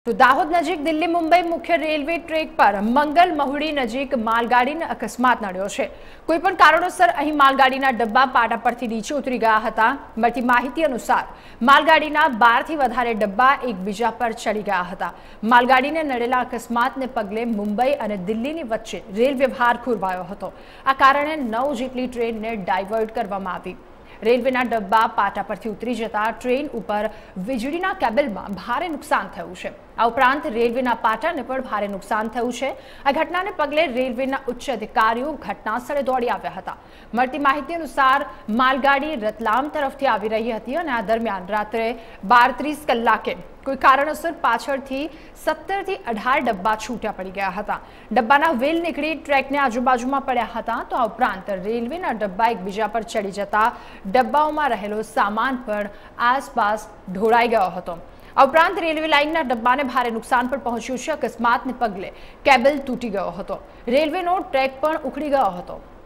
તો દાહોદ નજીક દિલ્હી મુંબઈ મુખ્ય રેલવે ટ્રેક પર મંગલ મહુડી નજીક માલગાડીને અકસ્માત નડ્યો છે। કોઈપણ કારણોસર અહીં માલગાડીના ડબ્બા પાટા પરથી નીચે ઉતરી ગયા હતા। મળતી માહિતી અનુસાર માલગાડીના 12 થી વધારે ડબ્બા એકબીજા પર ચડી ગયા હતા। માલગાડીને નડેલા અકસ્માતને પગલે મુંબઈ અને દિલ્હીની વચ્ચે રેલ વ્યવહાર ખોરવાયો હતો। આ કારણે 9 જેટલી ટ્રેનને ડાયવર્ટ કરવામાં આવી। રેલવેના ડબ્બા પાટા પરથી ઉતરી જતા ટ્રેન ઉપર વીજળીના કેબલમાં ભારે નુકસાન થયું છે। આ ઉપરાંત રેલવેના પાટાને પણ ભારે નુકસાન થયું છે। આ ઘટનાને પગલે રેલવેના ઉચ્ચ અધિકારીઓ ઘટનાસ્થળે દોડી આવ્યા હતા। મળતી માહિતી અનુસાર માલગાડી રતલામ તરફથી આવી રહી હતી અને આ દરમિયાન રાત્રે 12:30 કલાકે કોઈ કારણોસર પાછળથી 17 થી 18 ડબ્બા છૂટા પડી ગયા હતા। ડબ્બાના વ્હીલ નીકળી ટ્રેકને આજુબાજુમાં પડ્યા હતા। તો આ ઉપરાંત રેલવેના ડબ્બા એકબીજા પર ચડી જતા ડબ્બાઓમાં રહેલો સામાન પણ આસપાસ ઢોળાઈ ગયો હતો। આ ઉપરાંત રેલવે લાઇનના ડબ્બાને ભારે નુકસાન પણ પહોંચ્યું છે। અકસ્માતને પગલે કેબલ તૂટી ગયો હતો। રેલવેનો ટ્રેક પણ ઉખડી ગયો હતો।